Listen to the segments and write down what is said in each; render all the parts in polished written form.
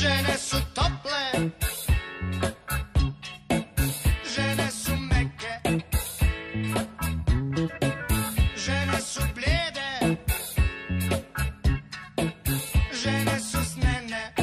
Žene su tople, žene su meke, žene su blijede, žene su snene,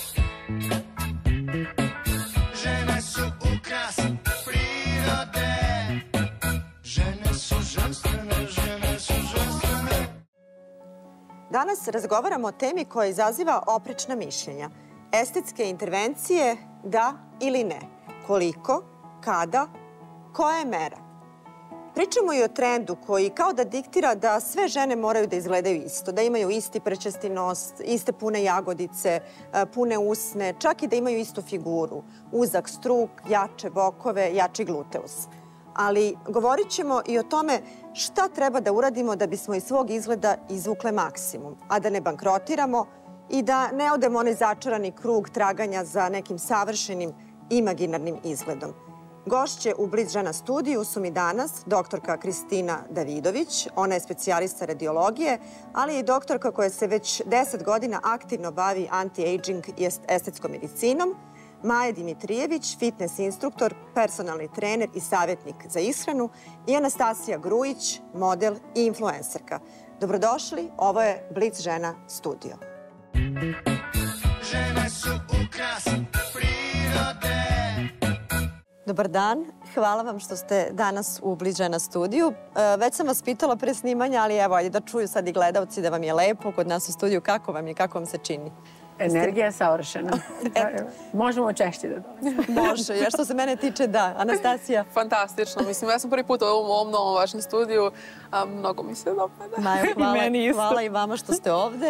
žene su ukras prirode, žene su ženstvene, žene su ženstvene. Danas razgovaramo o temi koja izaziva oprečna mišljenja. Estetske intervencije, da ili ne? Koliko? Kada? Koja je mera? Pričamo i o trendu koji kao da diktira da sve žene moraju da izgledaju isto, da imaju isti prečesti nos, iste pune jagodice, pune usne, čak i da imaju istu figuru, uzak struk, jače bokove, jači gluteus. Ali govorit ćemo i o tome šta treba da uradimo da bismo iz svog izgleda izvukle maksimum, a da ne bankrotiramo i da ne odemo onaj začarani krug traganja za nekim savršenim imaginarnim izgledom. Gošće u Blic žena studiju su mi danas doktorka Kristina Davidović, ona je specijalista radiologije, ali i doktorka koja se već 10 godina aktivno bavi anti-aging i estetskom medicinom, Maja Dimitrijević, fitness instruktor, personalni trener i savjetnik za ishranu i Anastasija Grujić, model i influencerka. Dobrodošli, ovo je Blic žena studio. Žene su ukras prirode. Dobar dan, hvala vam što ste danas u Blic žena studiju. Već sam vas pitala pre snimanja, ali evo, ajde da čuju sad i gledalci da vam je lepo kod nas u studiju. Kako vam je, kako vam se čini? Energija je savršena. Možemo češće da dolazimo. Može, jer što se mene tiče, da. Anastasija? Fantastično. Mislim, ja sam prvi put u ovom novom vašem studiju. Mnogo mi se dopada. Majo, hvala i vama što ste ovde.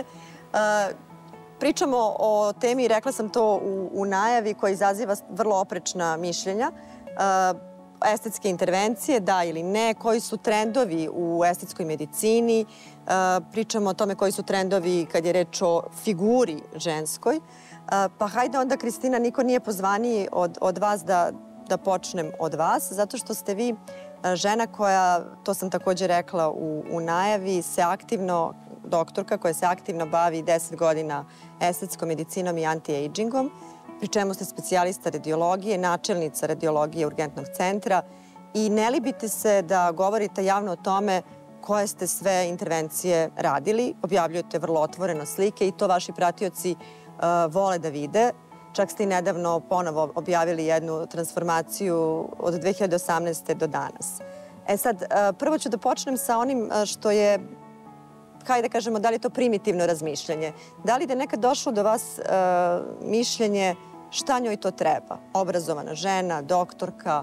Pričamo o temi, rekla sam to u najavi, koja izaziva vrlo oprečna mišljenja. Estetske intervencije, da ili ne, koji su trendovi u estetskoj medicini. Pričamo o tome koji su trendovi kad je reč o figuri ženskoj. Pa hajde onda, Kristina, niko nije pozvaniji od vas da počnem od vas, zato što ste vi žena koja, to sam također rekla u najavi, doktorka koja se aktivno bavi 10 godina estetskom medicinom i anti-agingom, pri čemu ste specijalista radiologije, načelnica radiologije urgentnog centra i ne libite se da govorite javno o tome koje ste sve intervencije radili. Objavljujete vrlo otvoreno slike i to vaši pratioci vole da vide. Čak ste i nedavno ponovo objavili jednu transformaciju od 2018. do danas. Sad, prvo ću da počnem sa onim što je, hajde da kažemo, da li je to primitivno razmišljanje. Da li je nekad došlo do vas mišljenje šta njoj to treba? Obrazovana žena, doktorka,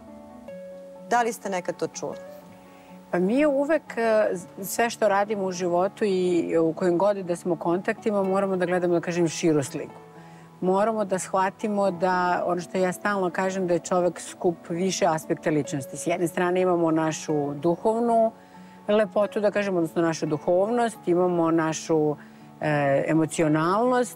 da li ste nekad to čuli? Pa mi uvek sve što radimo u životu i u kojim god da smo kontaktima moramo da gledamo, da kažem, širu sliku. Moramo da shvatimo da, ono što ja stalno kažem, da je čovek skup više aspekta ličnosti. S jedne strane imamo našu duhovnu lepotu, da kažem, odnosno našu duhovnost, imamo našu emocionalnost,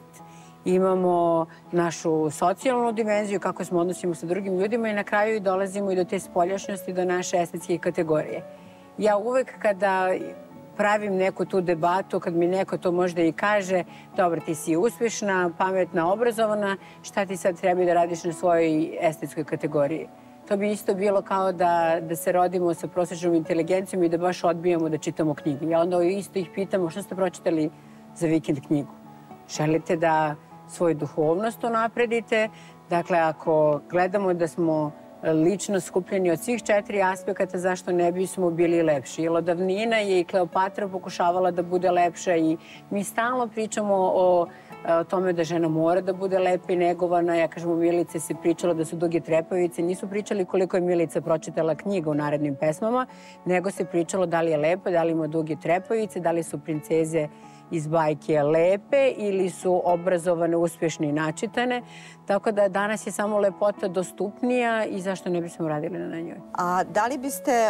imamo našu socijalnu dimenziju, kako smo odnosimo sa drugim ljudima i na kraju i dolazimo i do te spoljašnjosti, do naše estetske kategorije. Ja uvek kada pravim neku tu debatu, kad mi neko to možda i kaže, dobro, ti si uspješna, pametna, obrazovana, šta ti sad treba da radiš na svojoj estetskoj kategoriji? To bi isto bilo kao da se rodimo sa prosječnom inteligencijom i da baš odbijamo da čitamo knjige. Ja onda isto ih pitamo šta ste pročitali za vikend knjigu. Želite da svoju duhovnost unapredite? Dakle, ako gledamo da smo lično skupljeni od svih 4 aspekata, zašto ne bismo bili lepši? Jer od davnina je i Kleopatra pokušavala da bude lepša i mi stalno pričamo o tome da žena mora da bude lepa i negovana. Ja kažem, u Milice se pričalo da su duge trepavice. Nisu pričali koliko je Milica pročitala knjiga u narednim pesmama, nego se pričalo da li je lepa, da li ima duge trepavice, da li su princeze iz bajke lepe ili su obrazovane, uspješne i načitane. Tako da danas je samo lepota dostupnija i zašto ne bismo radili na njoj. A da li biste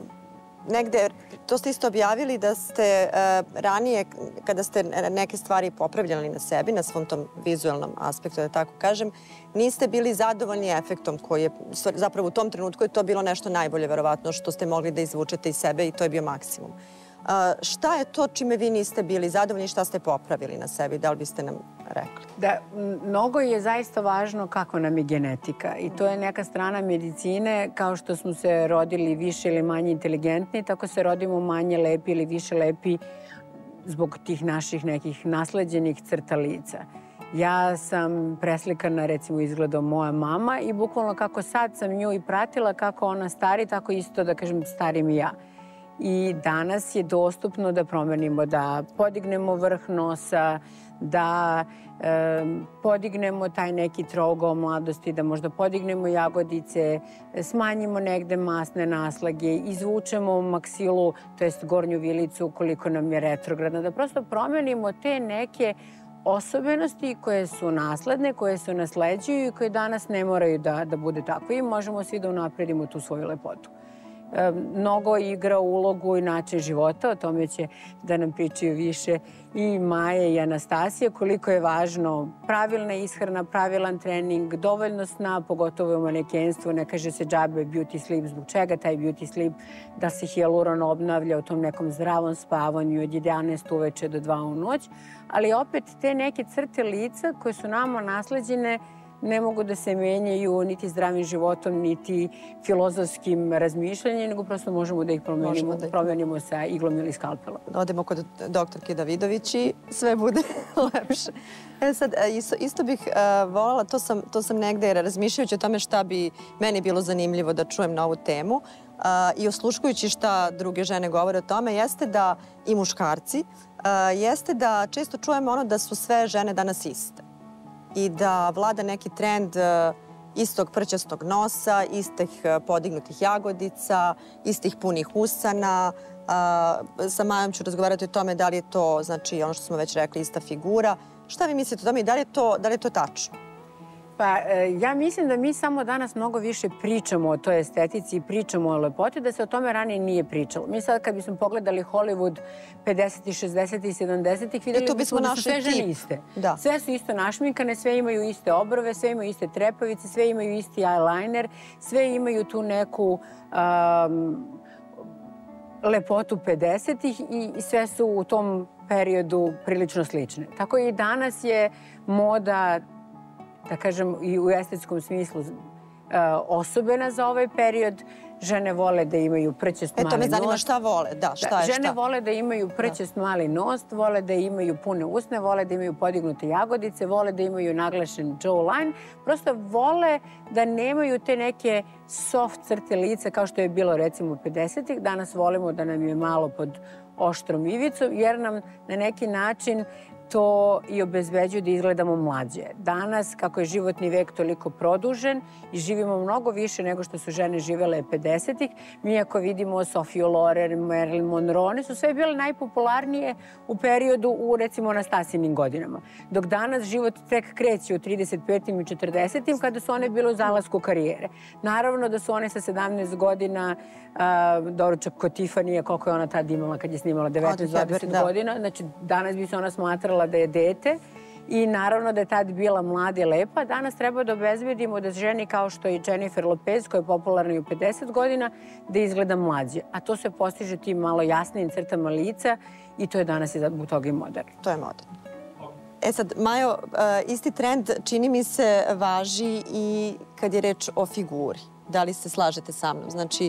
negde, to ste isto objavili da ste ranije, kada ste neke stvari popravljali na sebi, na svom tom vizualnom aspektu, da tako kažem, niste bili zadovoljni efektom koji je, zapravo u tom trenutku je to bilo nešto najbolje, verovatno, što ste mogli da izvučete iz sebe i to je bio maksimum. Šta je to čime vi niste bili zadovoljni, šta ste popravili na sebi? Da li biste nam rekli? Da, mnogo je zaista važno kako nam je genetika i to je neka strana medicine. Kao što smo se rodili više ili manje inteligentni, tako se rodimo manje lepi ili više lepi zbog tih naših nekih nasleđenih crta lica. Ja sam preslikana recimo izgledom moja mama i bukvalno kako sad sam nju i pratila, kako ona stari, tako isto da kažem starim i ja. I danas je dostupno da promenimo, da podignemo vrh nosa, da podignemo taj neki trougao mladosti, da možda podignemo jagodice, smanjimo negde masne naslage, izvučemo maksilu, to jest gornju vilicu koliko nam je retrogradna, da prosto promenimo te neke osobenosti koje su nasledne, koje se nasleđuju i koje danas ne moraju da bude tako. I možemo svi da unapredimo tu svoju lepotu. Mnogo igra ulogu i način života, o tome će da nam pričaju više i Maja i Anastasija, koliko je važno pravilna ishrana, pravilan trening, dovoljno sna, pogotovo u manekenstvu, ne kaže se džabe beauty sleep, zbog čega taj beauty sleep, da se hijaluron obnavlja u tom nekom zdravom spavanju od 11 uveče do 2 u noć, ali opet te neke crte lica koje su nama nasleđene ne mogu da se menjaju niti zdravim životom, niti filozofskim razmišljanjem, nego prosto možemo da ih promenimo sa iglom ili skalpelom. Odemo kod doktorke Davidović i sve bude lepše. Sad, isto bih voljela, to sam negde razmišljajući o tome šta bi meni bilo zanimljivo da čujem na ovu temu i osluškujući šta druge žene govore o tome, jeste da i muškarci, jeste da često čujemo ono da su sve žene danas iste. I da vlada neki trend istog prćastog nosa, istih podignutih jagodica, istih punih usana. Sa Majom ću razgovarati o tome da li je to, znači ono što smo već rekli, ista figura. Šta vi mislite o tome i da li je to tačno? Pa ja mislim da mi samo danas mnogo više pričamo o toj estetici i pričamo o lepoti, da se o tome ranije nije pričalo. Mi sad kad bismo pogledali Hollywood 50-ih, 60-ih i 70-ih, vidjeli bismo da su sve žene iste. Sve su isto našminkane, sve imaju iste obrove, sve imaju iste trepavice, sve imaju isti eyeliner, sve imaju tu neku lepotu 50-ih i sve su u tom periodu prilično slične. Tako i danas je moda, da kažem, i u estetskom smislu osobena za ovaj period. Žene vole da imaju prćast mali nos. To me zanima šta vole, da, šta je šta. Žene vole da imaju prćast mali nos, vole da imaju pune usne, vole da imaju podignute jagodice, vole da imaju naglašen jawline. Prosto vole da nemaju te neke soft crte lica kao što je bilo recimo u 50-ih. Danas volimo da nam je malo pod oštrom ivicom jer nam na neki način to i obezbeđuje da izgledamo mlađe. Danas, kako je životni vek toliko produžen i živimo mnogo više nego što su žene živele 50-ih, mi ako vidimo Sofiju Loren, Marilyn Monroe, one su sve bile najpopularnije u periodu u, recimo, Anastasijinim godinama. Dok danas život tek kreće u 35. i 40. kada su one bile u zalasku karijere. Naravno da su one sa 17 godina, doručak kod Tiffanyja, koliko je ona tad imala kad je snimala 19-20 godina, znači danas bi se ona smatrala da je dete i naravno da je tad bila mlada i lepa. Danas treba da obezbedimo da ženi kao što je Jennifer Lopez, koja je popularna i u 50 godina, da izgleda mlađe. A to se postiže tim malo jasnijim crtama lica i to je danas zbog toga i moderno. To je moderno. Sad, Majo, isti trend čini mi se važi i kad je reč o figuri. Da li se slažete sa mnom? Znači,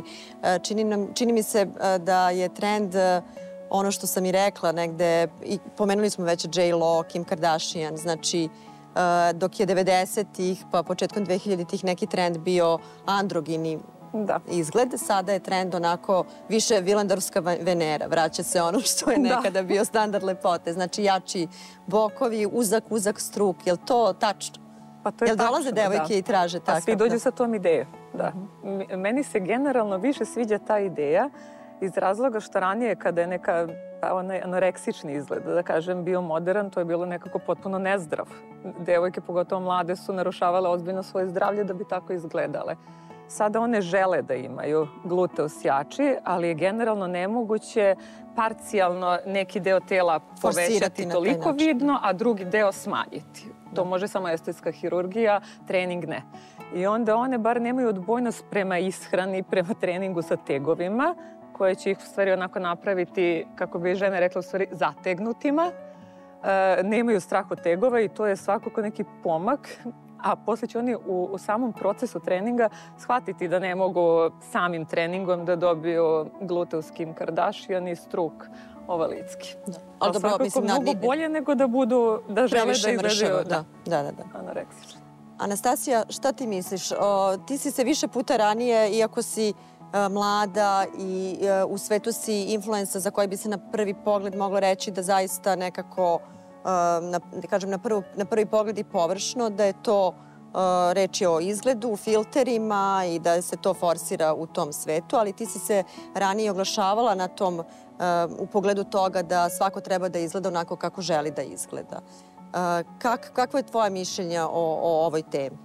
čini mi se da je trend ono što sam i rekla negde, i pomenuli smo već J.Lo, Kim Kardashian, znači dok je 90-ih pa početkom 2000-ih neki trend bio androgini izgled, sada je trend onako više vilendarska Venera, vraća se ono što je nekada bio standard lepote, znači jači bokovi, uzak struk, je li to tačno? Pa to je tačno, da. Jel dolaze devojke i traže takav? Pa svi dođu sa tom idejom, da. Meni se generalno više sviđa ta ideja iz razloga što ranije kada je neka anoreksični izgled, da kažem, bio modern, to je bilo nekako potpuno nezdrav. Devojke, pogotovo mlade, su narušavale ozbiljno svoje zdravlje da bi tako izgledale. Sada one žele da imaju gluteus jači, ali je generalno nemoguće parcijalno neki deo tela povećati toliko vidno, a drugi deo smanjiti. To može samo estetska hirurgija, trening ne. I onda one bar nemaju odbojnost prema ishrani, prema treningu sa tegovima, koje će ih u stvari onako napraviti, kako bi žene rekla, u stvari zategnutima. Nemaju strah od tegova i to je svakako neki pomak. A posle će oni u samom procesu treninga shvatiti da ne mogu samim treningom da dobiju gluteus Kim Kardashian i struk ovalicki. Ali svakako mnogo bolje nego da žele da izgledaju anoreksični. Anastasija, šta ti misliš? Ti si se više puta ranije, iako si mlada i u svetu si influencer za koji bi se na prvi pogled moglo reći da zaista nekako, na prvi pogled i površno, da je to reč je o izgledu, filterima i da se to forsira u tom svetu, ali ti si se ranije oglašavala na tom, u pogledu toga da svako treba da izgleda onako kako želi da izgleda. Kakvo je tvoje mišljenje o ovoj temi?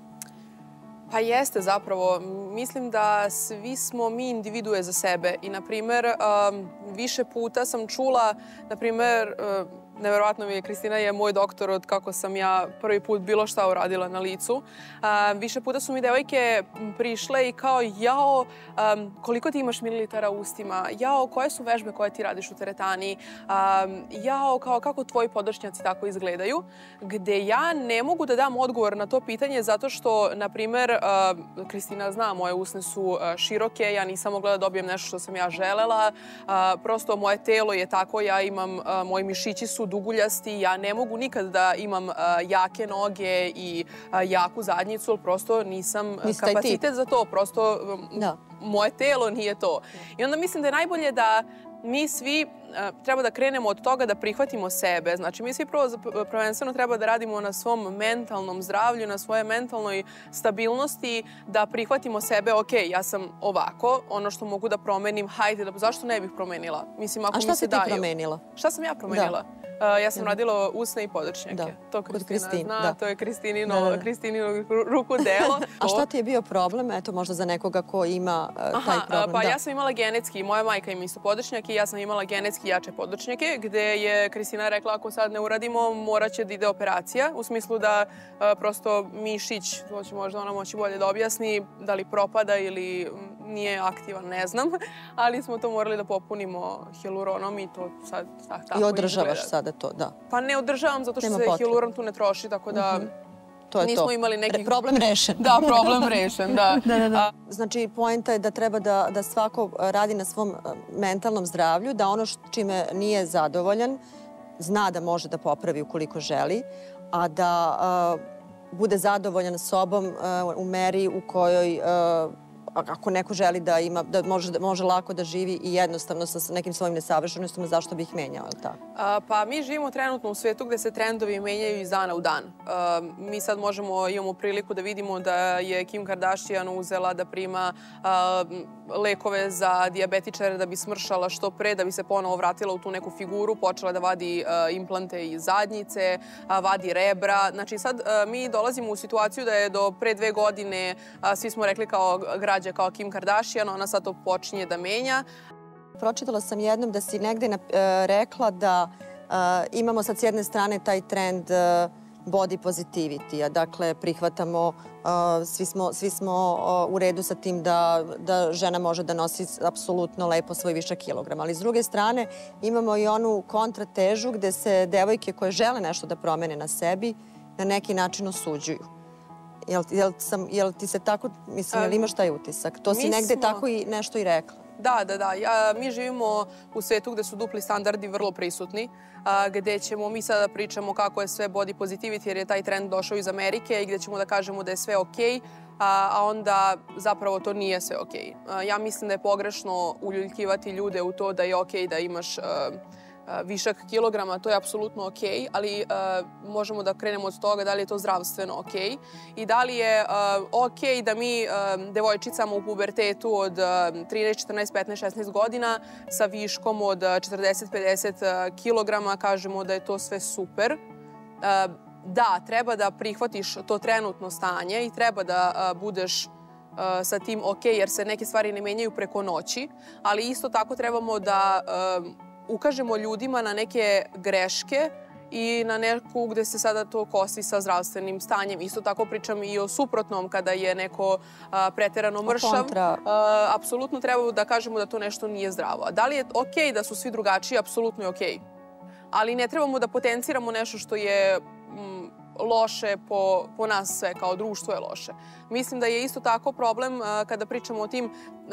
Pa jeste zapravo. Mislim da svi smo mi individue za sebe i, na primer, više puta sam čula, na primer, neverovatno mi je, Kristina je moj doktor od kako sam ja prvi put bilo šta uradila na licu. Više puta su mi devojke prišle i kao, jao, koliko ti imaš mililitara u ustima, jao, koje su vežbe koje ti radiš u teretani, jao, kako tvoji podršnjaci tako izgledaju, gde ja ne mogu da dam odgovor na to pitanje zato što, na primer, Kristina zna, moje usne su široke, ja nisam mogla da dobijem nešto što sam ja želela, prosto moje telo je tako, ja imam, moji mišići su duguljasti, ja ne mogu nikad da imam jake noge i jaku zadnjicu, ali prosto nisam kapacitet za to, prosto moje telo nije to. I onda mislim da je najbolje da mi svi treba da krenemo od toga da prihvatimo sebe. Znači, mi svi prvenstveno treba da radimo na svom mentalnom zdravlju, na svoje mentalnoj stabilnosti, da prihvatimo sebe, ok, ja sam ovako, ono što mogu da promenim, hajde, zašto ne bih promenila? Mislim, ako mi se daju. A šta si ti promenila? Šta sam ja promenila? Ja sam radila usne i podršnjake. To Kristina zna, to je Kristinino rukodelo. A šta ti je bio problem? Eto, možda za nekoga ko ima taj problem. Pa ja sam imala genetski, moja majka ima isto podršnjake i ja sam imala genetski jače podršnjake, gde je Kristina rekla ako sad ne uradimo, morat će da ide operacija, u smislu da prosto mišić, to će možda ona moći bolje da objasni, da li propada ili nije aktivan, ne znam, ali smo to morali da popunimo hialuronom i to sad tako izgleda. I održavaš sada to, da? Pa ne održavam zato što se hialuron tu ne troši, tako da nismo imali nekih... Problem rešen. Da, problem rešen, da. Znači, poenta je da treba da svako radi na svom mentalnom zdravlju, da ono čime nije zadovoljan, zna da može da popravi ukoliko želi, a da bude zadovoljan sobom u meri u kojoj ako neko želi da ima, da može lako da živi i jednostavno sa nekim svojim nesavršenostima, zašto bi ih menjao, ili tako? Pa mi živimo trenutno u svetu gde se trendovi menjaju iz dana u dan. Mi sad imamo priliku da vidimo da je Kim Kardashian uzela da prima lekove za dijabetičare da bi smršala što pre, da bi se ponovo vratila u tu neku figuru, počela da vadi implante iz zadnjice, vadi rebra. Znači sad mi dolazimo u situaciju da je do pre 2 godine svi smo rekli kao građa kao Kim Kardashian, ona sad to počinje da menja. Pročitala sam jednom da si negde rekla da imamo sad s jedne strane taj trend body positivity-a. Dakle, prihvatamo, svi smo u redu sa tim da žena može da nosi apsolutno lepo svoj višak kilograma. Ali s druge strane imamo i onu kontratežu gde se devojke koje žele nešto da promene na sebi na neki način osuđuju. Jel ti se tako, mislim, jel imaš taj utisak? To si negde tako i nešto i rekla. Da. Mi živimo u svetu gde su dupli standardi vrlo prisutni, gde ćemo mi sada pričamo kako je sve body positivity jer je taj trend došao iz Amerike i gde ćemo da kažemo da je sve okej, a onda zapravo to nije sve okej. Ja mislim da je pogrešno uljuljkivati ljude u to da je okej da imaš višak kilograma, to je apsolutno okej, ali možemo da krenemo od toga da li je to zdravstveno okej i da li je okej da mi devojčicama u pubertetu od 13, 14, 15, 16 godina sa viškom od 40-50 kilograma kažemo da je to sve super. Da, treba da prihvatiš to trenutno stanje i treba da budeš sa tim okej, jer se neke stvari ne menjaju preko noći, ali isto tako trebamo da ukažemo ljudima na neke greške i na neku gde se sada to kosi sa zdravstvenim stanjem. Isto tako pričam i o suprotnom, kada je neko preterano mršav. Apsolutno treba da kažemo da to nešto nije zdravo. A da li je okej da su svi drugačiji? Apsolutno je okej. Ali ne trebamo da potenciramo nešto što je loše po nas sve, kao društvo je loše. Mislim da je isto tako problem kada pričamo o tim,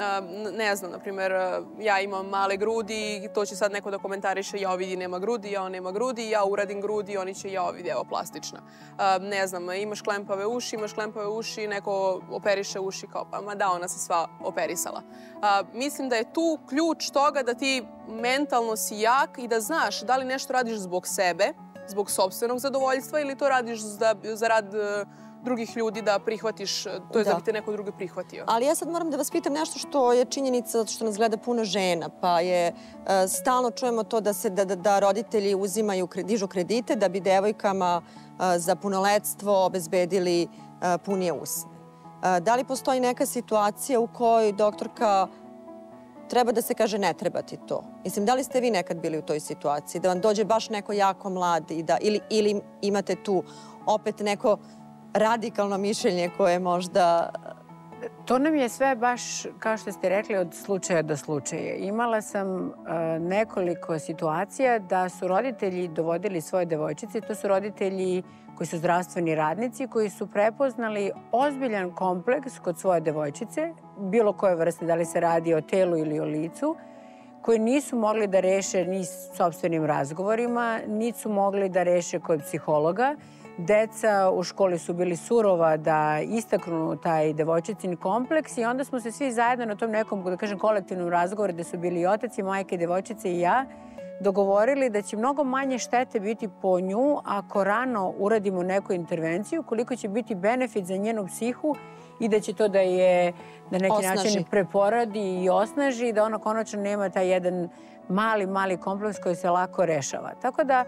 ne znam, na primjer, ja imam male grudi i to će sad neko da komentariše, ja vidi nema grudi, ja on nema grudi, ja uradim grudi, oni će ja vidi, evo, plastična. Ne znam, imaš klempave uši, neko operiše uši, kao pa ma da, ona se sva operisala. Mislim da je tu ključ toga da ti mentalno si jak i da znaš da li nešto radiš zbog sebe, zbog sopstvenog zadovoljstva ili to radiš za rad drugih ljudi da prihvatiš, to je da bi te neko drugi prihvatio. Ali ja sad moram da vas pitam nešto što je činjenica, što nas gleda puno žena, pa je stalno čujemo to da roditelji dižu kredite da bi devojkama za punoletstvo obezbedili punije usne. Da li postoji neka situacija u kojoj doktorka treba da se kaže ne treba ti to? Mislim, da li ste vi nekad bili u toj situaciji? Da vam dođe baš neko jako mlad ili imate tu opet neko radikalno mišljenje koje možda... To nam je sve baš, kao što ste rekli, od slučaja do slučaja. Imala sam nekoliko situacija da su roditelji dovodili svoje devojčice. To su roditelji koji su zdravstveni radnici, koji su prepoznali ozbiljan kompleks kod svoje devojčice, bilo koje vrste, da li se radi o telu ili o licu, koji nisu mogli da reše ni sopstvenim razgovorima, niti su mogli da reše kod psihologa. Deca u školi su bili surova da istaknu taj devojčicin kompleks i onda smo se svi zajedno na tom nekom, da kažem, kolektivnom razgovoru, gde su bili i otac i majke, devojčice i ja, dogovorili da će mnogo manje štete biti po nju ako rano uradimo neku intervenciju, koliko će biti benefit za njenu psihu i da će to da je na neki način preporadi i osnaži, da ona konačno nema taj jedan mali kompleks koji se lako rešava. Tako da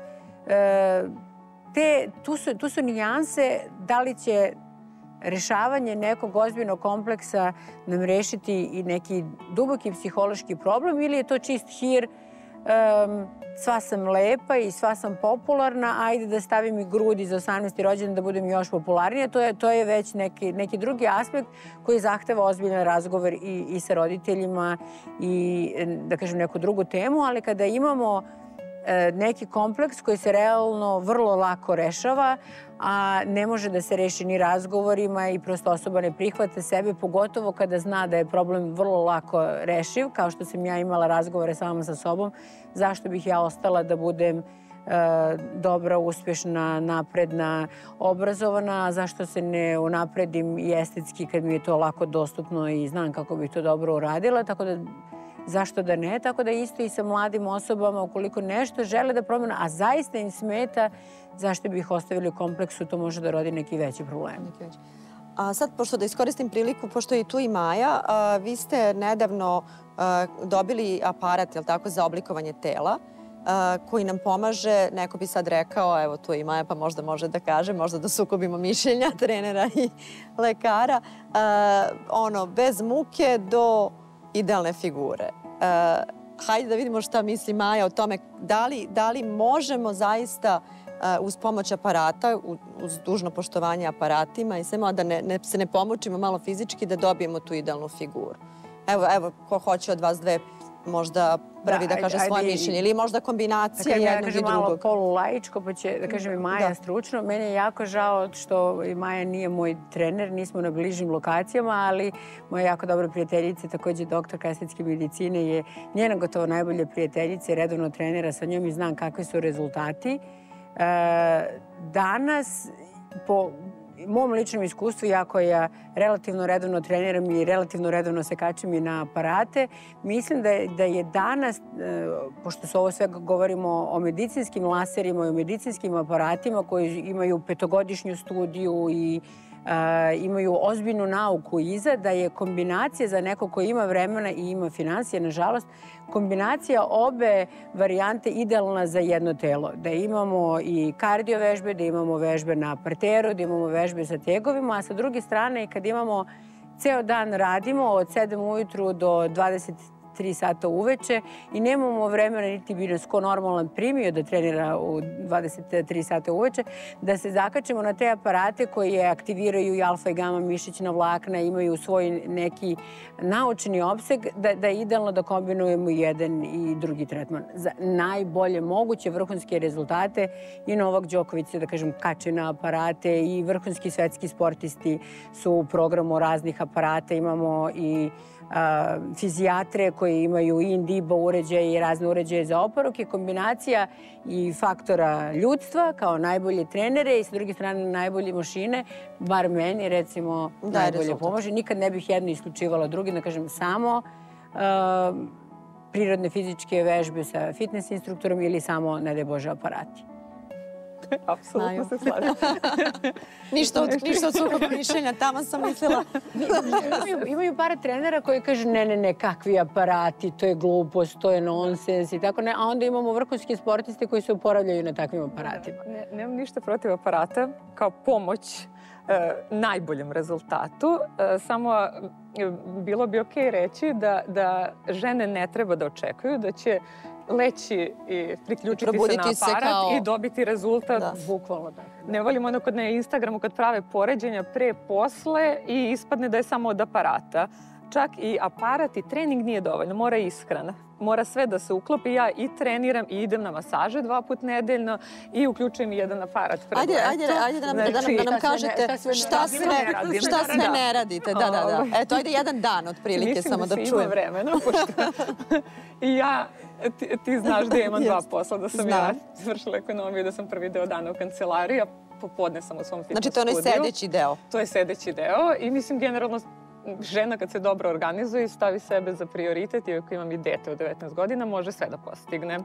tu su nijanse da li će rešavanje nekog ozbiljnog kompleksa nam rešiti i neki duboki psihološki problem ili je to čist hir, sva sam lepa i sva sam popularna, ajde da stavim i grudi za 18. rođendan da budem još popularnija. To je već neki drugi aspekt koji zahteva ozbiljan razgovor i sa roditeljima i, da kažem, neku drugu temu, ali kada imamo neki kompleks koji se realno vrlo lako rešava, a ne može da se reši ni razgovorima i prosto osoba ne prihvata sebe, pogotovo kada zna da je problem vrlo lako rešiv, kao što sam ja imala razgovore sama sa sobom, zašto bih ja ostala da budem dobra, uspješna, napredna, obrazovana, zašto se ne unapredim i estetski kad mi je to lako dostupno i znam kako bih to dobro uradila, tako da zašto da ne? Tako da isto i sa mladim osobama, ukoliko nešto žele da promene, a zaista im smeta, zašto bi ih ostavili u kompleksu, to može da rodi neki veći problem. A sad, pošto da iskoristim priliku, pošto je tu i Maja, vi ste nedavno dobili aparat, je li tako, za oblikovanje tela, koji nam pomaže, neko bi sad rekao, evo tu je i Maja, pa možda može da kaže, možda da sukobimo mišljenja trenera i lekara, bez muke do idealne figure. Hajde da vidimo šta misli Maja o tome, da li možemo zaista uz pomoć aparata, uz dužno poštovanje aparatima i svema, da se ne pomočimo malo fizički, da dobijemo tu idealnu figuru. Evo, ko hoće od vas dve možda prvi da kaže svoje mišljenje ili možda kombinacija jednog i drugog. Ja malo polulaičko, pa će da kažem i Maja stručno. Meni je jako žao što i Maja nije moj trener, nismo na bližim lokacijama, ali moja jako dobra prijateljica, također doktorka estetske medicine, je njena gotovo najbolja prijateljica i redovno trenera sa njom i znam kakvi su rezultati. Danas, po mom ličnom iskustvu, ja koja relativno redovno treniram i relativno redovno se kačim i na aparate, mislim da je danas, pošto se ovo sve govorimo o medicinskim laserima i o medicinskim aparatima koji imaju 5-godišnju studiju i imaju ozbiljnu nauku iza, da je kombinacija za neko koji ima vremena i ima financije, nažalost, kombinacija obe varijante idealna za jedno telo. Da imamo i kardio vežbe, da imamo vežbe na parteru, da imamo vežbe sa tegovima, a sa druge strane, kad imamo ceo dan radimo od 7 ujutru do 23 23 sata uveče i nemamo vremena, niti bi nas ko normalan primio da trenira u 23 sata uveče, da se zakačemo na te aparate koji aktiviraju i alfa i gama mišićna vlakna, imaju svoj neki naučni opseg, da je idealno da kombinujemo jedan i drugi tretman. Za najbolje moguće vrhunske rezultate i Novak Đoković se, da kažem, kače na aparate i vrhunski svetski sportisti su u programu raznih aparata. Imamo i fizijatre koji imaju i Indiba uređaje i razne uređaje za oporavke, kombinacija i faktora ljudstva kao najbolje trenere i sa druge strane najbolje mašine, bar meni recimo najbolje pomože. Nikad ne bih jedno isključivala drugi, da kažem samo prirodne fizičke vežbe sa fitness instruktorom ili samo, ne daj Bože, aparati. Apsolutno se slažem. Ništa od sukoba mišljenja, tamo sam mislila. Imaju par trenera koji kažu ne, kakvi aparati, to je glupost, to je nonsens i tako ne. A onda imamo vrhunske sportiste koji se oporavljaju na takvim aparatima. Nemam ništa protiv aparata kao pomoć najboljem rezultatu. Samo bilo bi okej reći da žene ne treba da očekuju da će leći i priključiti se na aparat i dobiti rezultat. Bukvalno da. Ne volim ono kod na Instagramu kad prave poređenja pre, posle i ispadne da je samo od aparata. Čak i aparat i trening nije dovoljno, mora ishrana. Mora sve da se uklopi. Ja i treniram i idem na masaže 2 puta nedeljno i uključujem jedan aparat. Ajde da nam kažete šta sve ne radite. Da. Eto, ajde jedan dan otprilike samo da čujem. Mislim da si ima vremena. I ja, ti znaš da imam 2 posla, da sam ja završila ekonomiju, da sam prvi deo dana u kancelariji, a popodne sam u svom fitness studiju. Znači, to je sedeći deo. To je sedeći deo i mislim generalno žena kad se dobro organizuje i stavi sebe za prioritet, iako imam i dete od 19 godina, može sve da postigne.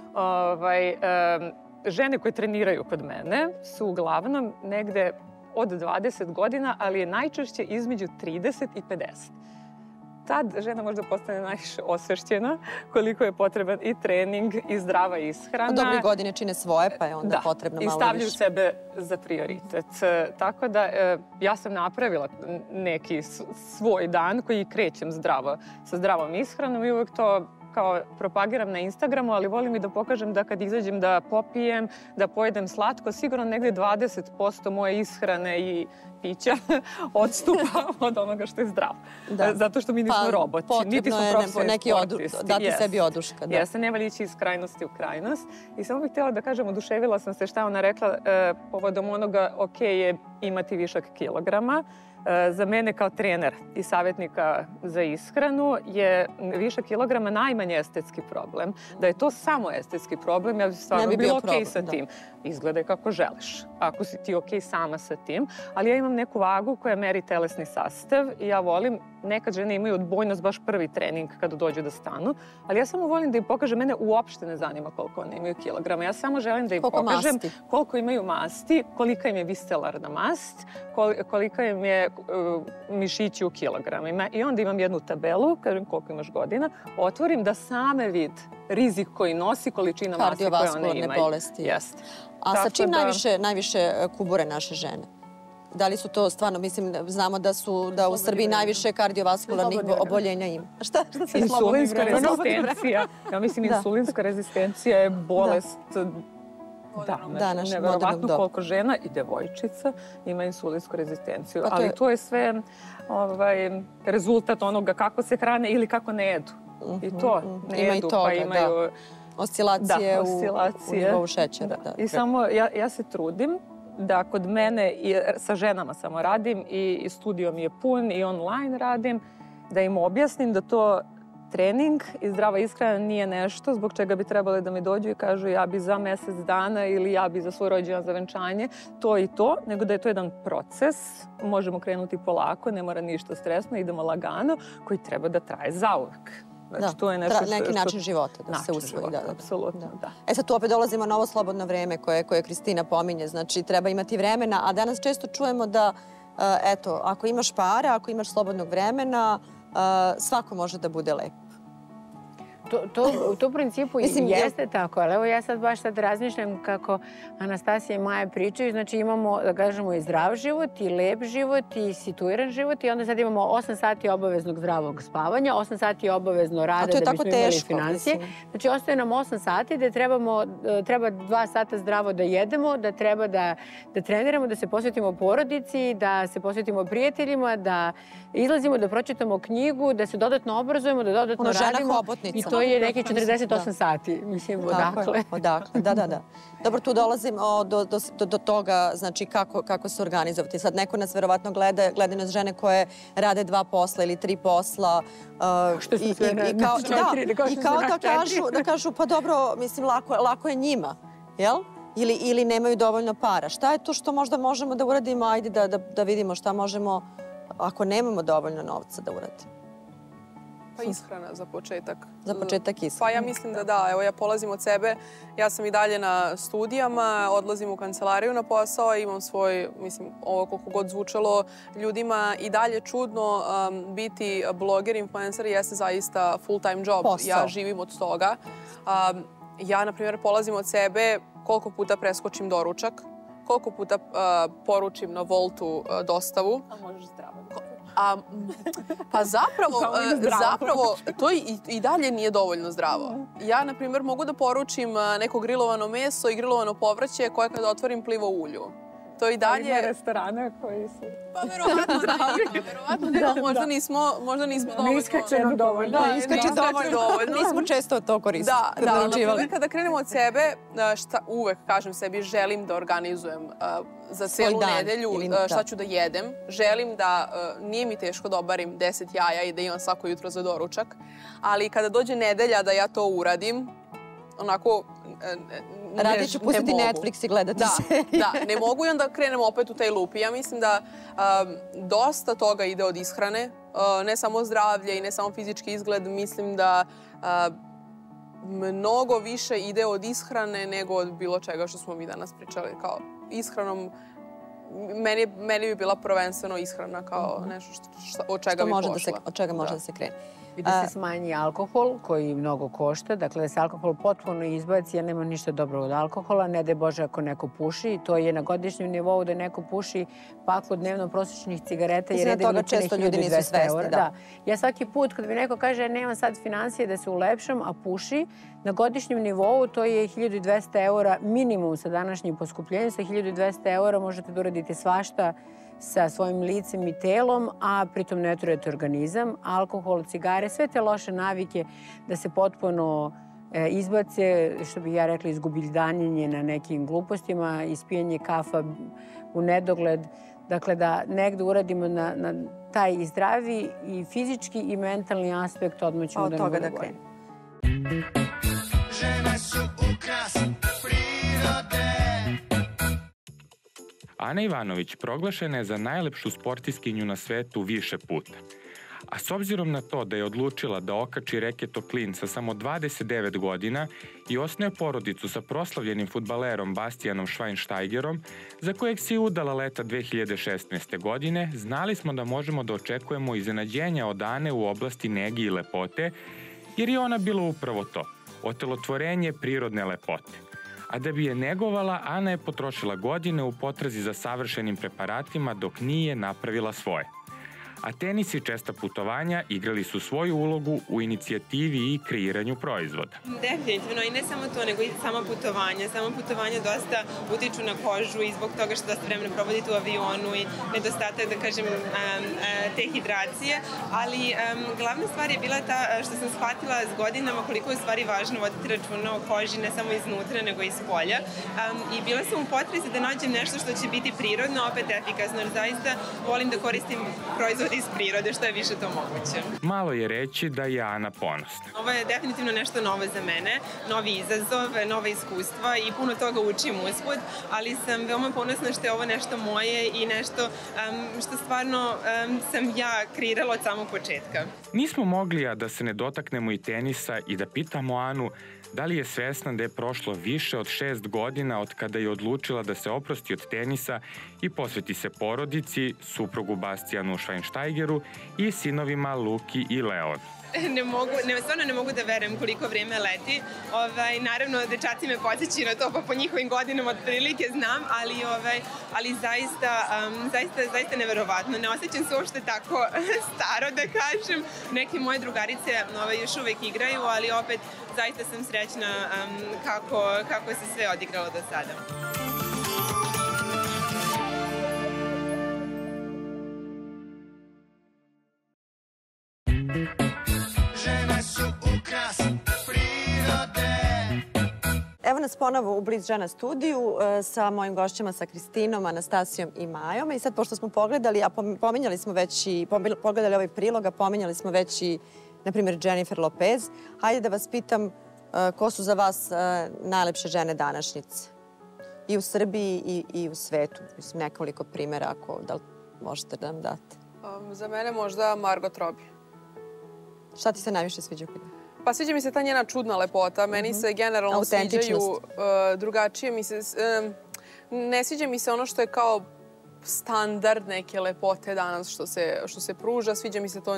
Žene koje treniraju kod mene su uglavnom negde od 20 godina, ali je najčešće između 30 i 50. Tad žena možda postane najviše osvešćena koliko je potreban i trening i zdrava ishrana. Dobre godine čine svoje, pa je onda potrebno malo više. I stavljaju sebe za prioritet. Tako da ja sam napravila neki svoj dan koji krećem zdravo, sa zdravom ishranom i uvek to kao propagiram na Instagramu, ali volim i da pokažem da kad izađem da popijem, da pojedem slatko, sigurno negde 20% moje ishrane i pića odstupa od onoga što je zdravo. Zato što mi nismo roboti, niti smo profesionalni sportisti. Dati sebi oduška. Jeste, ne valja ići iz krajnosti u krajnost. I samo bih htjela da kažem, oduševila sam se šta ona rekla povodom onoga, ok je imati višak kilograma. Za mene kao trener i savjetnika za ishranu je višak kilograma najmanje estetski problem. Da je to samo estetski problem, ja bi stvarno bilo okej sa tim. Izgledaj kako želiš, ako si ti okej sama sa tim. Ali ja imam neku vagu koja meri telesni sastav i ja volim, nekad žene imaju odbojnost baš prvi trening kada dođu da stanu, ali ja samo volim da im pokažem, mene uopšte ne zanima koliko one imaju kilograma. Ja samo želim da im pokažem koliko imaju masti, kolika im je vistelarna mast, kolika im je mišići u kilogramima. I onda imam jednu tabelu, kažem koliko imaš godina, otvorim da same vid rizik koji nosi, količina masti koje one imaju. Kardiovaskularne bolesti. Jeste. A sa čim najviše kubure naše žene? Da li su to stvarno, mislim, znamo da u Srbiji najviše kardiovaskularnih oboljenja ima. Šta se insulinska rezistencija. Ja mislim, insulinska rezistencija je bolest neverovatno koliko žena i devojčica ima insulinsku rezistenciju. Ali to je sve rezultat onoga kako se hrane ili kako ne jedu. I to ne jedu, pa imaju oscilacije u nivou šećera. I samo ja se trudim da kod mene, sa ženama samo radim i studio mi je pun i online radim, da im objasnim da to trening i zdrava ishrana nije nešto zbog čega bi trebali da mi dođu i kažu ja bi za mjesec dana ili ja bi za svoj rođendan za venčanje to i to, nego da je to jedan proces, možemo krenuti polako, ne mora ništa stresno, idemo lagano, koji treba da traje zauvek. Neki način života da se usvoji. Apsolutno, da. Sad tu opet dolazimo na ovo slobodno vreme koje Kristina pominje. Znači, treba imati vremena, a danas često čujemo da, eto, ako imaš para, ako imaš slobodnog vremena, svako može da bude lep. To u principu jeste tako, ali evo ja sad razmišljam kako Anastasija i Maja pričaju, znači imamo, da kažemo, i zdrav život, i lep život, i situiran život, i onda sad imamo 8 sati obaveznog zdravog spavanja, 8 sati obavezno rada da bismo imali financije. Znači ostaje nam 8 sati gde treba 2 sata zdravo da jedemo, da treba da treniramo, da se posvetimo porodici, da se posvetimo prijateljima, da izlazimo, da pročitamo knjigu, da se dodatno obrazujemo, da dodatno radimo. I to je neki 48 sati, mislim, odakle. Da. Dobro, tu dolazimo do toga, znači kako se organizovati. Sad neko nas verovatno gleda nas žene koje rade 2 posla ili 3 posla. Što su sve na 4, i kao da kažu, pa dobro, mislim, lako je njima, jel? Ili nemaju dovoljno para. Šta je to što možda možemo da uradimo? Ajde da vidimo šta možemo ako nemamo dovoljno novca da uradimo. Pa ishrana za početak. Za početak ishrana. Pa ja mislim da. Evo ja polazim od sebe. Ja sam i dalje na studijama, odlazim u kancelariju na posao, imam svoj, mislim, ovo koliko god zvučalo ljudima i dalje čudno biti bloger, influencer jeste zaista full time job. Posao. Ja živim od toga. Ja, na primjer, polazim od sebe koliko puta preskočim doručak, koliko puta poručim na Voltu dostavu. A možeš zdravo. Pa zapravo to i dalje nije dovoljno zdravo. Ja, na primjer, mogu da poručim neko grilovano meso i grilovano povrće koje kad otvorim pliva u ulju. To i dalje... Ima restorana koji su... Pa verovatno ne, možda nismo dovoljno... Ne iskačemo dovoljno. Nismo često to koristili. Da, na primjer, kada krenemo od sebe, uvek kažem sebi, želim da organizujem za celu nedelju šta ću da jedem. Želim da, nije mi teško da obarim 10 jaja i da imam svako jutro za doručak, ali kada dođe nedelja da ja to uradim, onako... Radije ću pustiti Netflix i gledati serije. Da, ne mogu i onda krenemo opet u taj lup. Ja mislim da dosta toga ide od ishrane, ne samo zdravlje i ne samo fizički izgled. Mislim da mnogo više ide od ishrane nego od bilo čega što smo mi danas pričali. Kao ishranom, meni bi bila prvenstveno ishrana kao nešto od čega bi pošla. Od čega može da se krene. I da se smanji alkohol koji mnogo košta, dakle da se alkohol potpuno izbaci, jer nema ništa dobro od alkohola, ne daj Bože ako neko puši, to je na godišnjem nivou da neko puši paklu dnevno prosječnih cigareta i rede ličine 1200 eura. Ja svaki put kad mi neko kaže nemam sad financije da se ulepšam, a puši, na godišnjem nivou to je 1200 eura minimum sa današnjim poskupljenjem, sa 1200 eura možete da uradite svašta sa svojim licem i telom, a pritom ne trujete organizam. Alkohol, cigare, sve te loše navike da se potpuno izbace, što bih ja rekla, izgubildanjenje na nekim glupostima, ispijanje kafa u nedogled. Dakle, da negde uradimo na taj i zdravi i fizički i mentalni aspekt, odmah ćemo da nam bude bolje. Žene su ukras prirode. Ana Ivanović proglašena je za najlepšu sportiskinju na svetu više puta. A s obzirom na to da je odlučila da okači reket o klin sa samo 29 godina i osnuje porodicu sa proslavljenim fudbalerom Bastianom Schweinsteigerom, za kojeg si udala leta 2016. godine, znali smo da možemo da očekujemo iznenađenja od Ane u oblasti nege i lepote, jer je ona bila upravo to, otelotvorenje prirodne lepote. A da bi je negovala, Ana je potrošila godine u potrazi za savršenim preparatima dok nije napravila svoje. A tenis i česta putovanja igrali su svoju ulogu u inicijativi i kreiranju proizvoda. Definitivno, i ne samo to, nego i sama putovanja. Sama putovanja dosta utiču na kožu i zbog toga što dosta vremena provodite u avionu i nedostatak, da kažem, te hidracije. Ali glavna stvar je bila ta što sam shvatila s godinama koliko je stvari važno voditi računa o koži, ne samo iznutra, nego i s polja. I bila sam u potrezi da nađem nešto što će biti prirodno, opet efikasno, jer zaista volim da koristim proizvod iz prirode, što je više to moguće. Malo je reći da je Ana ponosna. Ovo je definitivno nešto novo za mene, novi izazov, nova iskustva i puno toga učim usput, ali sam veoma ponosna što je ovo nešto moje i nešto što stvarno sam ja kreirala od samog početka. Nismo mogli a da se ne dotaknemo i tenisa i da pitamo Anu da li je svesna da je prošlo više od 6 godina od kada je odlučila da se oprosti od tenisa i posveti se porodici, suprugu Bastianu Schweinsteigeru Steigeru i sinovima Luki i Leonu. Stvarno ne mogu da verujem koliko vrijeme leti. Naravno, dečaci me podsjeći na to, pa po njihovim godinama otprilike znam, ali zaista neverovatno. Ne osjećam se uopšte tako staro, da kažem. Neke moje drugarice još uvek igraju, ali opet zaista sam srećna kako se sve odigralo do sada. Evo nas ponovo u Blic žena studiju sa mojim gošćama, sa Kristinom, Anastasijom i Majom. I sad, pošto smo pogledali, a pominjali smo već i pogledali ovaj prilog, a pominjali smo već i, na primjer, Jennifer Lopez. Hajde da vas pitam ko su za vas najlepše žene današnjice? I u Srbiji i u svetu. Mislim, nekoliko primjera, da li možete da nam date? Za mene možda Margot Robbie. Šta ti se najviše sviđa kod nje? Pa sviđa mi se ta njena čudna lepota. Meni se generalno sviđaju drugačije. Ne sviđa mi se ono što je kao standard neke lepote danas što se pruža. Sviđa mi se to...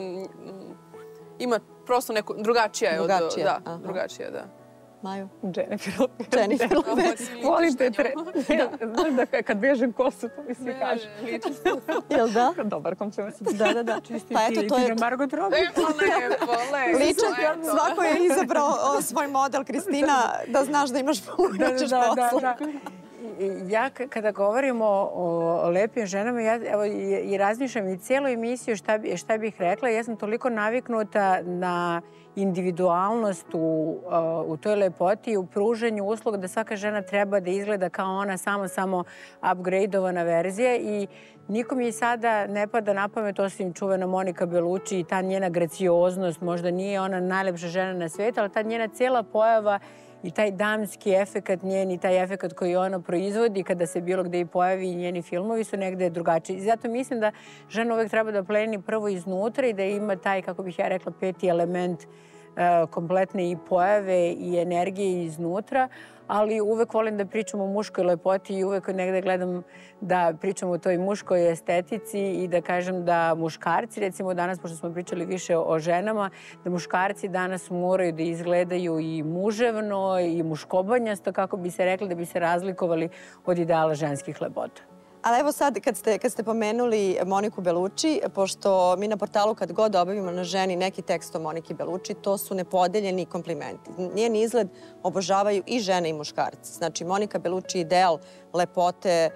Ima prosto neko... Drugačija je. Drugačija, da. Maju? Jennifer Lopez. Jennifer Lopez. Volim te znaš da kad vežem kosu, to mi svi kaže. Jel da? Dobar kompliment. Da. Pa eto, to je... Margot Robbie. Lepo. Ličan, svako je izabrao svoj model, Kristina, da znaš da imaš ćeš posla. Ja kada govorimo o lepim ženama, ja i razmišljam i cijelu emisiju šta bih rekla. Ja sam toliko naviknuta na individualnost u toj lepoti i u pruženju usluga da svaka žena treba da izgleda kao ona samo upgradeovana verzija i niko mi sada ne pada na pamet osim čuvena Monika Bellucci i ta njena gracioznost. Možda nije ona najlepša žena na svijetu, ali ta njena cijela pojava i taj damski efekat njen i taj efekat koji ona proizvodi kada se bilo gde i pojavi i njeni filmovi su negde drugačiji. Zato mislim da žena uvek treba da pleni prvo iznutra i da ima taj, kako bih ja rekla, peti element kompletne i pojave i energije iznutra, ali uvek volim da pričam o muškoj lepoti i uvek negde gledam da pričam o toj muškoj estetici i da kažem da muškarci, recimo danas, pošto smo pričali više o ženama, da muškarci danas moraju da izgledaju i muževno i muškobanjasto, kako bi se rekli, da bi se razlikovali od ideala ženskih lepota. Ali evo sad, kad ste pomenuli Moniku Bellucci, pošto mi na portalu kad god objavimo na ženi neki tekst o Moniki Bellucci, to su nepodeljeni komplimenti. Njen izgled obožavaju i žene i muškarci. Znači, Monika Bellucci je ideal lepote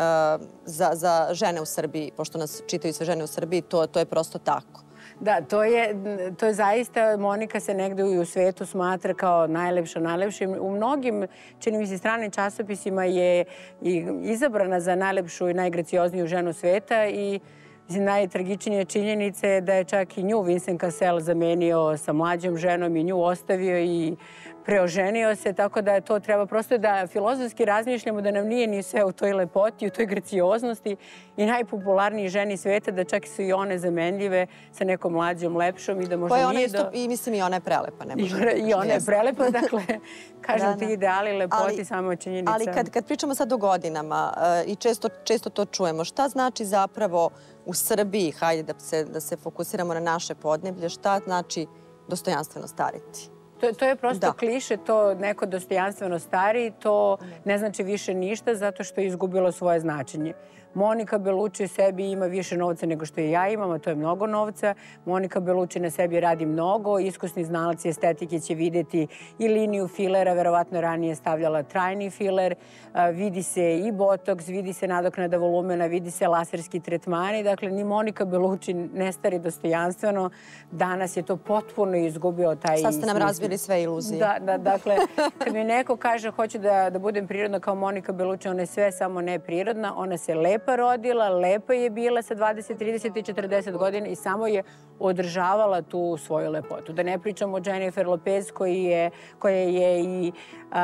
za žene u Srbiji, pošto nas čitaju sve žene u Srbiji, to je prosto tako. Da, to je zaista, Monika se negde u svetu smatra kao najlepša. U mnogim, čini mi se, stranim časopisima je izabrana za najlepšu i najgraciozniju ženu sveta i najtragičnije činjenice je da je čak i nju Vincent Cassel zamenio sa mlađom ženom i nju ostavio i preoženio se, tako da to treba prosto da filozofski razmišljamo da nam nije ni sve u toj lepoti, u toj gracioznosti i najpopularniji ženi sveta, da čak su i one zamenljive sa nekom mlađom, lepšom i da možda nije do... I mislim i ona je prelepa. I ona je prelepa, dakle, kažem ti ideali lepoti samo činjenica. Ali kad pričamo sad o godinama i često to čujemo, šta znači zapravo u Srbiji, hajde da se fokusiramo na naše podneblje, šta znači dostojanstveno stariti? To je prosto kliše, to neko dostojanstveno stari, to ne znači više ništa zato što je izgubilo svoje značenje. Monika Bellucci u sebi ima više novca nego što i ja imam, a to je mnogo novca. Monika Bellucci na sebi radi mnogo, iskusni znalac estetike će vidjeti i liniju filera, verovatno ranije stavljala trajni filer, vidi se i botoks, vidi se nadoknada volumena, vidi se laserski tretmani. Dakle, ni Monika Bellucci ne stari dostojanstveno. Danas je to potpuno izgubio taj... Sad ste nam razbili sve iluzije. Da, dakle, kad mi neko kaže hoću da budem prirodna kao Monika Bellucci, ona je sve samo neprirodna, ona se lepa rodila, lepa je bila sa 20, 30 i 40 godina i samo je održavala tu svoju lepotu. Da ne pričamo o Jennifer Lopez koja je i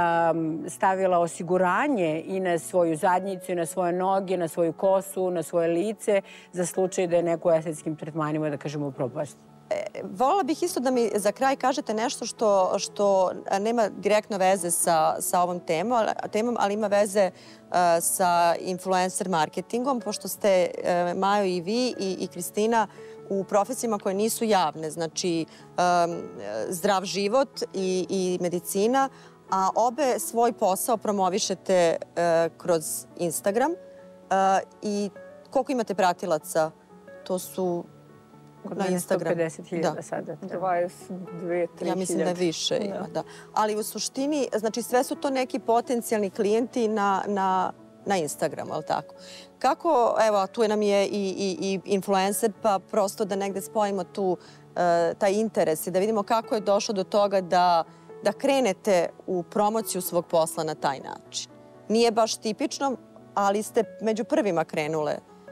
stavila osiguranje i na svoju zadnjicu, i na svoje noge, na svoju kosu, na svoje lice za slučaj da je neko u estetskim tretmanima, da kažemo, upropasti. Voljela bih isto da mi za kraj kažete nešto što nema direktno veze sa ovom temom, ali ima veze sa influencer marketingom, pošto ste, Majo, i vi i Kristina u profesijama koje nisu javne, znači zdrav život i medicina, a obe svoj posao promovišete kroz Instagram. I koliko imate pratilaca? To su na Instagram. 150.000 sada. 22-3.000. Ja mislim da više ima, da. Ali u suštini, znači sve su to neki potencijalni klijenti na Instagramu, ali tako? Kako, evo, tu nam je i influencer, pa prosto da negde spojimo tu taj interes i da vidimo kako je došlo do toga da krenete u promociju svog posla na taj način. Nije baš tipično, ali ste među prvima krenule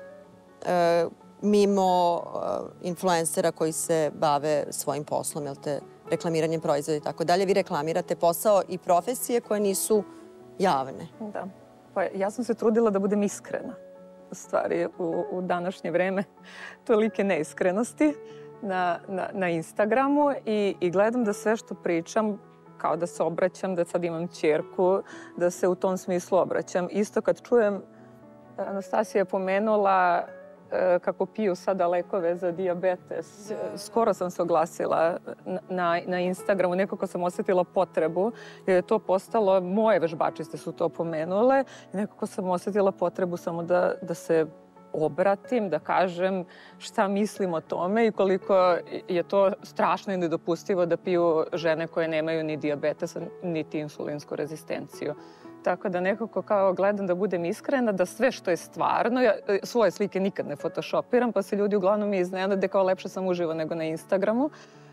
mimo influencera koji se bave svojim poslom, jel te, reklamiranjem proizvoda i tako dalje. Vi reklamirate posao i profesije koje nisu javne. Da. Pa ja sam se trudila da budem iskrena. U stvari, u današnje vreme tolike neiskrenosti na Instagramu i gledam da sve što pričam, kao da se obraćam, da sad imam ćerku, da se u tom smislu obraćam. Isto kad čujem, Anastasija je pomenula kako piju sada lekove za dijabetes. Skoro sam se oglasila na Instagramu, nekako sam osjetila potrebu, jer je to postalo, moje vežbačiste su to pomenule, i nekako sam osjetila potrebu samo da se obratim, da kažem šta mislim o tome i koliko je to strašno i nedopustivo da piju žene koje nemaju ni dijabetes, niti insulinsku rezistenciju. Tako da nekako kao gledam da budem iskrena, da sve što je stvarno, ja svoje slike nikad ne photoshopiram, pa se ljudi uglavnom iznenade kao lepše sam uživo nego na Instagramu.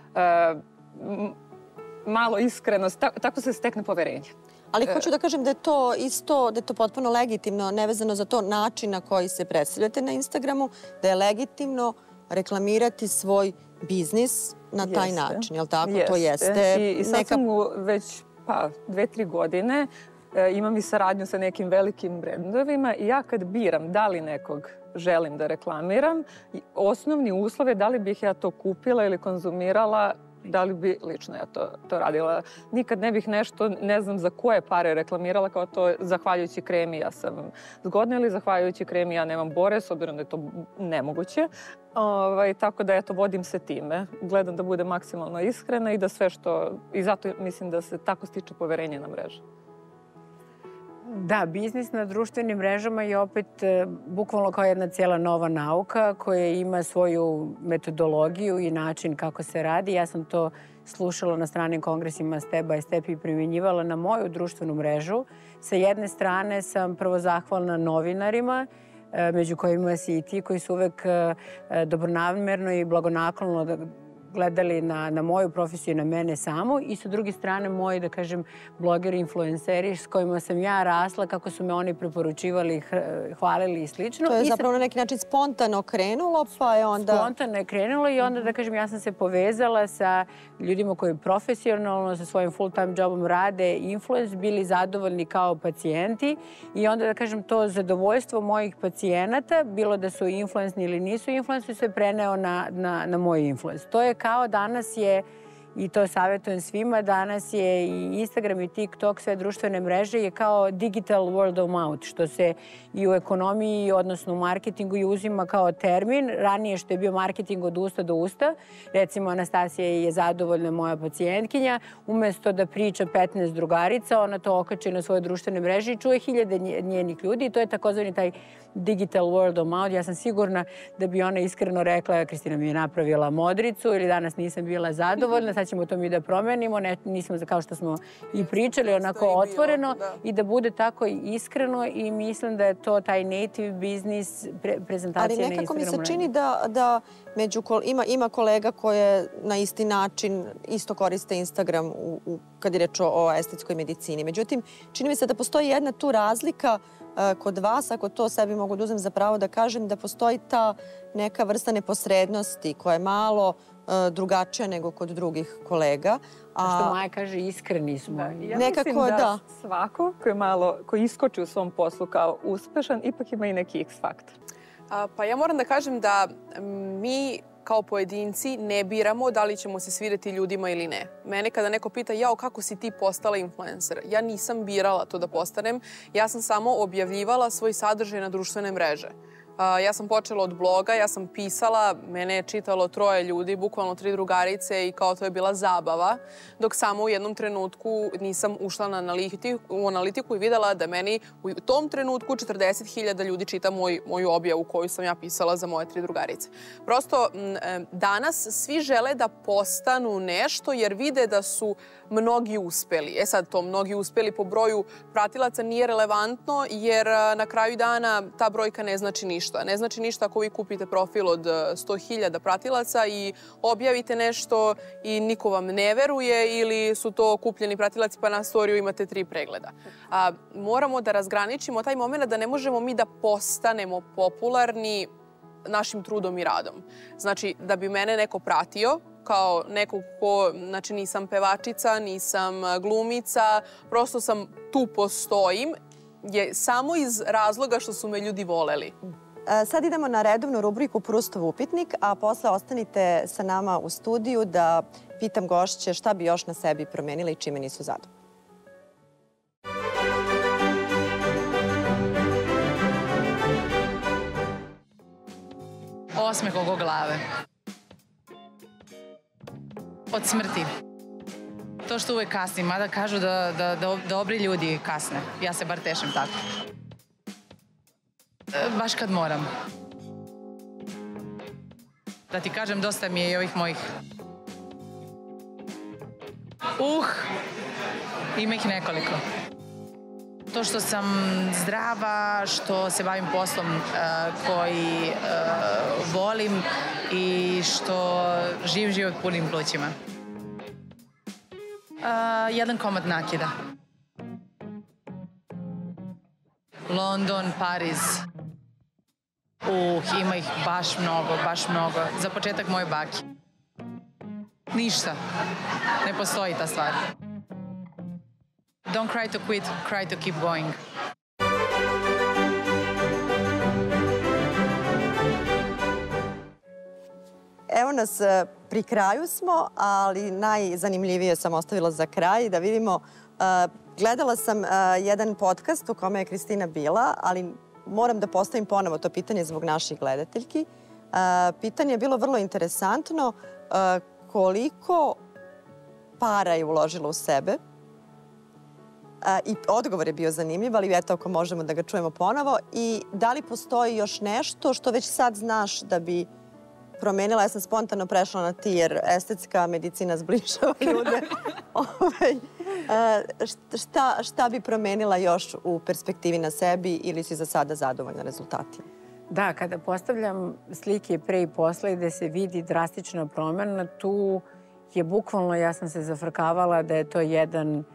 Malo iskrenost, tako se stekne poverenje. Ali hoću da kažem da je to isto, da je to potpuno legitimno, nevezano za to način na koji se predstavljate na Instagramu, da je legitimno reklamirati svoj biznis na taj način, jel tako? To jeste. I sad sam već 2-3 godine imam i saradnju sa nekim velikim brendovima i ja kad biram da li nekog želim da reklamiram, osnovni uslov je da li bih ja to kupila ili konzumirala, da li bi lično ja to radila. Nikad ne bih nešto, ne znam za koje pare reklamirala, kao to zahvaljujući kremi ja sam zgodna ili zahvaljujući kremi ja nemam bore, s obzirom da je to nemoguće. Tako da eto, vodim se time. Gledam da budem maksimalno iskrena i da sve što... I zato mislim da se tako stiče poverenje na mrežu. Da, biznis na društvenim mrežama je opet bukvalno kao jedna cijela nova nauka koja ima svoju metodologiju i način kako se radi. Ja sam to slušala na stranim kongresima step by step i primjenjivala na moju društvenu mrežu. Sa jedne strane sam prvo zahvalna novinarima, među kojima si i ti, koji su uvek dobronamerno i blagonaklono gledali na moju profesiju i na mene samu, i sa druge strane moji, da kažem, blogeri, influenceri s kojima sam ja rasla, kako su me oni preporučivali, hvalili i slično. To je zapravo na neki način spontano krenulo, pa je onda... Spontano je krenulo i onda, da kažem, ja sam se povezala sa ljudima koji profesionalno sa svojim full-time jobom rade influence, bili zadovoljni kao pacijenti i onda, da kažem, to zadovoljstvo mojih pacijenata, bilo da su influenceni ili nisu influenceri, se preneo na moj influence. To je kao danas je, i to savjetujem svima, danas je i Instagram i TikTok, sve društvene mreže, je kao digital word of mouth, što se i u ekonomiji, odnosno u marketingu, i uzima kao termin. Ranije što je bio marketing od usta do usta, recimo Anastasija je zadovoljna, moja pacijentkinja, umesto da priča 15 drugarica, ona to okači na svoje društvene mreže i čuje hiljade njenih ljudi, i to je takozvani taj digital word of mouth. Ja sam sigurna da bi ona iskreno rekla, Kristina mi je napravila modricu ili danas nisam bila zadovoljna, sad ćemo to mi da promenimo, nismo, kao što smo i pričali, onako otvoreno, i da bude tako iskreno, i mislim da je to taj native business prezentacija na Instagramu. Ali nekako mi se čini da ima kolega koje na isti način isto koriste Instagram kad je reč o estetskoj medicini. Međutim, čini mi se da postoji jedna tu razlika kod vas, ako to sebi mogu da uzem za pravo da kažem, da postoji ta neka vrsta neposrednosti koja je malo drugačija nego kod drugih kolega. Što Maja kaže, iskreni smo. Ja mislim da svako koji iskoči u svom poslu kao uspešan, ipak ima i neki X faktor. Pa ja moram da kažem da mi kao pojedinci ne biramo da li ćemo se svidjeti ljudima ili ne. Mene kada neko pita, jao, kako si ti postala influencer? Ja nisam birala to da postanem. Ja sam samo objavljivala svoj sadržaj na društvene mreže. Ja sam počela od bloga, ja sam pisala, mene je čitalo 3 ljudi, bukvalno 3 drugarice i kao to je bila zabava, dok samo u jednom trenutku nisam ušla na analitiku i videla da meni u tom trenutku 40.000 ljudi čita moju objavu koju sam ja pisala za moje 3 drugarice. Prosto danas svi žele da postanu nešto jer vide da su mnogi uspeli. Sad to mnogi uspeli po broju pratilaca nije relevantno jer na kraju dana ta brojka ne znači ništa. Ne znači ništa ako vi kupite profil od 100.000 pratilaca i objavite nešto i niko vam ne veruje ili su to kupljeni pratilaci pa na storiju imate 3 pregleda. Moramo da razgraničimo taj moment da ne možemo mi da postanemo popularni našim trudom i radom. Znači, da bi mene neko pratio, kao neko ko, znači nisam pevačica, nisam glumica, prosto sam tu postojim, je samo iz razloga što su me ljudi voleli. Sad idemo na redovnu rubriku Prustov upitnik, a posle ostanite sa nama u studiju da pitam gošće šta bi još na sebi promenili i čime nisu zadovoljni. Osmeh oko glave. Od smrti. To što uvek kasnim, mada kažu da dobri ljudi kasne. Ja se bar tešim tako. Baš kad moram. Da ti kažem, dosta mi je i ovih mojih... Ima ih nekoliko. To što sam zdrava, što se bavim poslom koji volim i što živim život punim plućima. Jedan komad nakida. London, Pariz. Ima ih baš mnogo, baš mnogo. Za početak moje bake. Ništa. Ne postoji ta stvar. Don't cry to quit, cry to keep going. Evo nas, pri kraju smo, ali najzanimljivije sam ostavila za kraj da vidimo. Gledala sam jedan podcast u kome je Kristina bila, ali moram da postavim ponovo to pitanje zbog naših gledateljki. Pitanje je bilo vrlo interesantno. Koliko para je uložila u sebe? I odgovor je bio zanimljiv, ali eto ako možemo da ga čujemo ponovo. I da li postoji još nešto što već sad znaš da bi promenila? Ja sam spontano prešla na ti jer estetska medicina zbližava ljude. Šta bi promenila još u perspektivi na sebi ili si za sada zadovoljna rezultatima? Da, kada postavljam slike pre i posle gde se vidi drastična promena, tu je bukvalno, ja sam se zafrkavala da je to jedan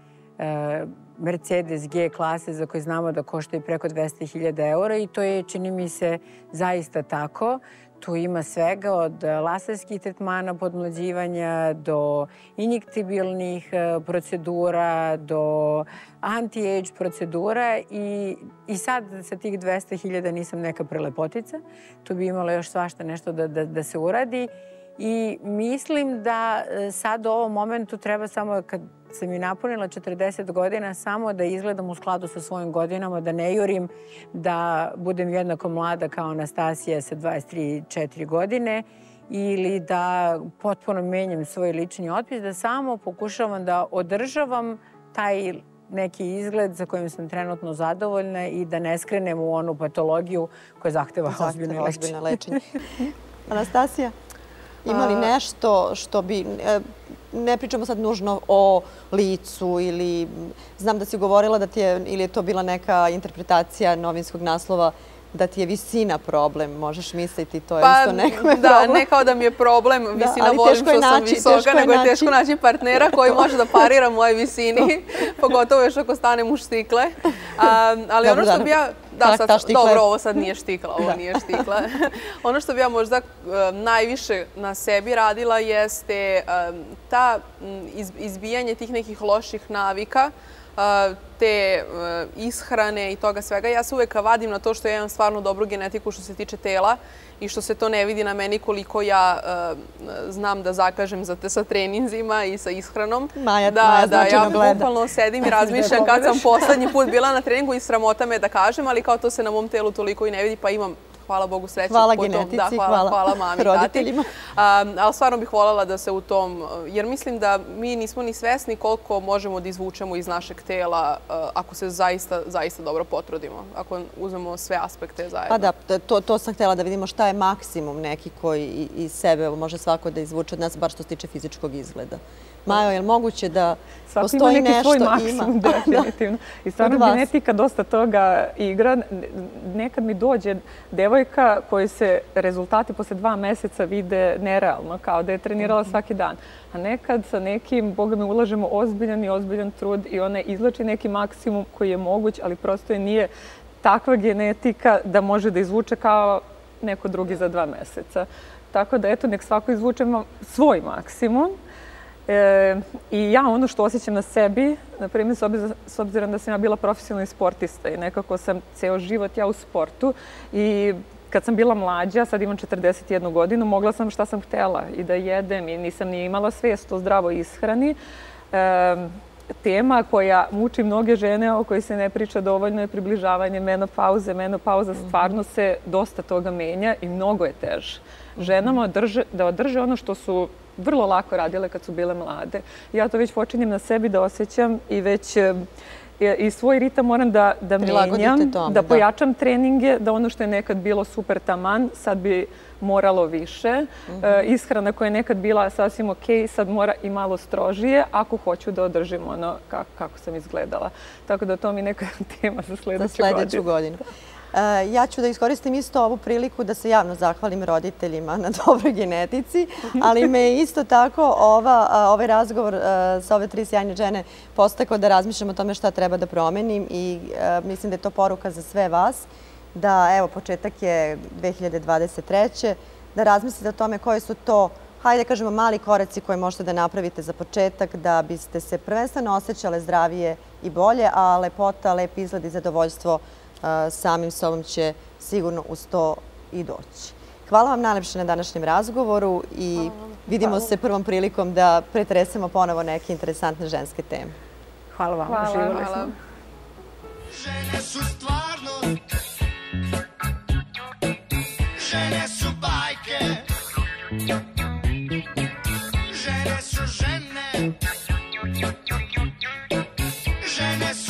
Mercedes G klase za koji znamo da košta i preko 200.000 eura i to je, čini mi se, zaista tako. Tu ima svega od laserskih tretmana podmlađivanja do injektibilnih procedura, do anti-age procedura i sad sa tih 200.000 nisam neka prelepotica. Tu bi imalo još svašta nešto da se uradi i mislim da sad u ovom momentu treba samo kad sam i napunila 40 godina samo da izgledam u skladu sa svojim godinama, da ne jurim, da budem jednako mlada kao Anastasija sa 23-4 godine ili da potpuno menjam svoj lični otpis, da samo pokušavam da održavam taj neki izgled za kojim sam trenutno zadovoljna i da ne skrenem u onu patologiju koja zahteva ozbiljno lečenje. Anastasija? Ima li nešto što bi, ne pričamo sad nužno o licu ili, znam da si govorila da ti je, ili je to bila neka interpretacija novinskog naslova, da ti je visina problem, možeš misliti, to je isto nekome problem. Da, ne kao da mi je problem visina, volim što sam visoka, nego je teško naći partnera koji može da parira moje visini, pogotovo još ako stanem u štikle. Ali ono što bi ja... Dobro, ovo sad nije štikla, ovo nije štikla. Ono što bi ja možda najviše na sebi radila jeste ta izbijanje tih nekih loših navika, te ishrane i toga svega. Ja se uvek vadim na to što ja imam stvarno dobru genetiku što se tiče tela i što se to ne vidi na meni koliko ja znam da zakažem sa treninzima i sa ishranom. Maja ja bukvalno sedim i razmišljam kad sam poslednji put bila na treningu i sramota me da kažem, ali kao to se na mom telu toliko i ne vidi, pa imam hvala Bogu, sreće. Hvala genetici, hvala mami, roditeljima. Ali stvarno bih voljela da se u tom, jer mislim da mi nismo ni svesni koliko možemo da izvučemo iz našeg tela ako se zaista dobro potrudimo, ako uzmemo sve aspekte zajedno. Pa da, to sam htjela da vidimo šta je maksimum neki koji iz sebe može svako da izvuče od nas, bar što se tiče fizičkog izgleda. Majo, je li moguće da postoji nešto? Svaki ima neki svoj maksimum, definitivno. I stvarno genetika dosta toga igra. Nekad mi dođe devojka koji se rezultati posle 2 meseca vide nerealno, kao da je trenirala svaki dan. A nekad sa nekim, Boga mi, ulažemo ozbiljan trud i ona izlači neki maksimum koji je moguć, ali prosto je nije takva genetika da može da izvuče kao neko drugi za 2 meseca. Tako da, eto, nek svako izvuče svoj maksimum. I ja ono što osjećam na sebi, na primjer, s obzirom da sam ja bila profesionalni sportista i nekako sam ceo život ja u sportu i kad sam bila mlađa, sad imam 41 godinu, mogla sam šta sam htjela i da jedem i nisam ni imala svijest o zdravoj ishrani. Tema koja muči mnoge žene, o kojoj se ne priča dovoljno, je približavanje menopauze. Menopauza stvarno se dosta toga menja i mnogo je teže. Ženama da održe ono što su vrlo lako radile kad su bile mlade. Ja to već počinjem na sebi da osjećam i već i svoj ritam moram da menjam, da pojačam treninge, da ono što je nekad bilo super taman, sad bi moralo više. Ishrana koja je nekad bila sasvim okej, sad mora i malo strožije ako hoću da održim ono kako sam izgledala. Tako da to mi je neka tema za sljedeću godinu. Ja ću da iskoristim isto ovu priliku da se javno zahvalim roditeljima na dobroj genetici, ali me isto tako ovaj razgovor sa ove 3 sjajne žene postakao da razmišljam o tome šta treba da promenim i mislim da je to poruka za sve vas, da evo početak je 2023. da razmislite o tome koje su to, hajde da kažemo, mali koraci koje možete da napravite za početak da biste se prvenstveno osjećale zdravije i bolje, a lepota, lep izgled i zadovoljstvo samim sobom će sigurno uz to i doći. Hvala vam najlepše na današnjem razgovoru i vidimo se prvom prilikom da pretresemo ponovo neke interesantne ženske teme. Hvala vam, uživali smo. Žene su stvarno, žene su bajke, žene su žene, žene su